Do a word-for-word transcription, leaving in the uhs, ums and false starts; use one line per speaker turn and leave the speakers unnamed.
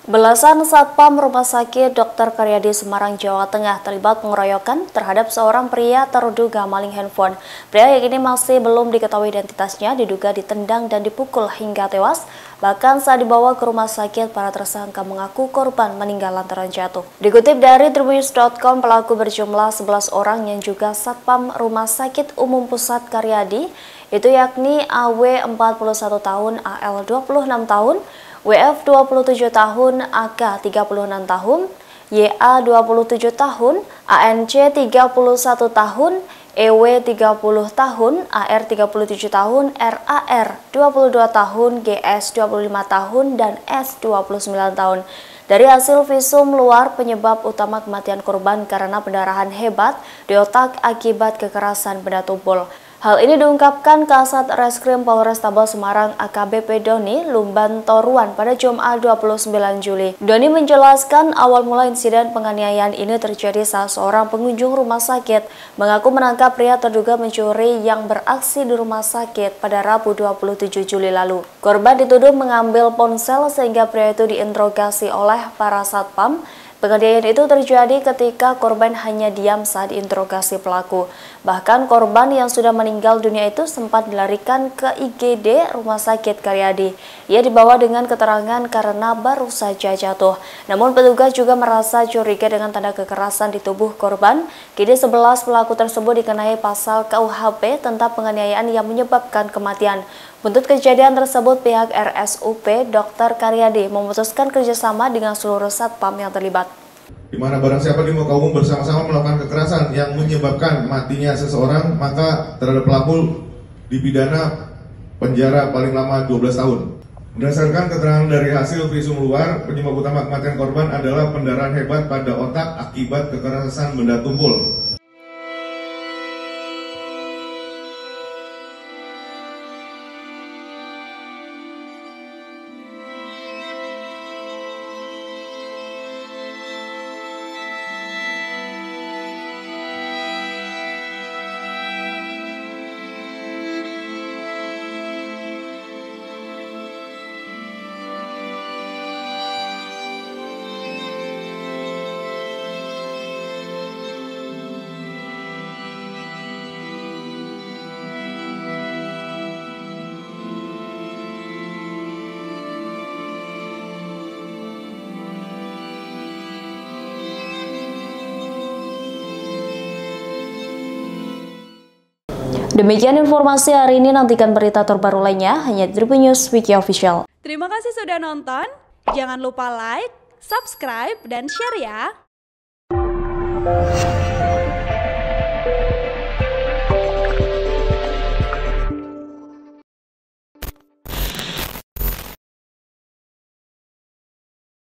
Belasan satpam Rumah Sakit Dokter Karyadi Semarang, Jawa Tengah terlibat pengeroyokan terhadap seorang pria terduga maling handphone. Pria yang ini masih belum diketahui identitasnya diduga ditendang dan dipukul hingga tewas. Bahkan saat dibawa ke rumah sakit, para tersangka mengaku korban meninggal lantaran jatuh. Dikutip dari tribunnews dot com, pelaku berjumlah sebelas orang yang juga satpam Rumah Sakit Umum Pusat Karyadi, itu yakni A W empat puluh satu tahun, A L dua puluh enam tahun, W F dua puluh tujuh tahun, A K tiga puluh enam tahun, Y A dua puluh tujuh tahun, A N C tiga puluh satu tahun, E W tiga puluh tahun, A R tiga puluh tujuh tahun, R A R dua puluh dua tahun, G S dua puluh lima tahun, dan S dua puluh sembilan tahun. Dari hasil visum luar, penyebab utama kematian korban karena pendarahan hebat di otak akibat kekerasan benda tumpul. Hal ini diungkapkan Kasat Reskrim Polrestabes Semarang A K B P Doni Lumban Toruan pada Jumat dua puluh sembilan Juli. Doni menjelaskan awal mula insiden penganiayaan ini terjadi saat seorang pengunjung rumah sakit mengaku menangkap pria terduga mencuri yang beraksi di rumah sakit pada Rabu dua puluh tujuh Juli lalu. Korban dituduh mengambil ponsel sehingga pria itu diinterogasi oleh para satpam. Penganiayaan itu terjadi ketika korban hanya diam saat diinterogasi pelaku. Bahkan korban yang sudah meninggal dunia itu sempat dilarikan ke I G D Rumah Sakit Karyadi. Ia dibawa dengan keterangan karena baru saja jatuh. Namun petugas juga merasa curiga dengan tanda kekerasan di tubuh korban. Kini sebelas pelaku tersebut dikenai pasal K U H P tentang penganiayaan yang menyebabkan kematian. Untuk kejadian tersebut, pihak R S U P Dokter Karyadi memutuskan kerjasama dengan seluruh satpam yang terlibat.
Di mana barang siapa di muka umum bersama-sama melakukan kekerasan yang menyebabkan matinya seseorang, maka terhadap pelaku dipidana penjara paling lama dua belas tahun. Berdasarkan keterangan dari hasil visum luar, penyebab utama kematian korban adalah pendarahan hebat pada otak akibat kekerasan benda tumpul.
Demikian informasi hari ini, nantikan berita terbaru lainnya hanya di Tribunnews Wiki Official.
Terima kasih sudah nonton, jangan lupa like, subscribe, dan share ya!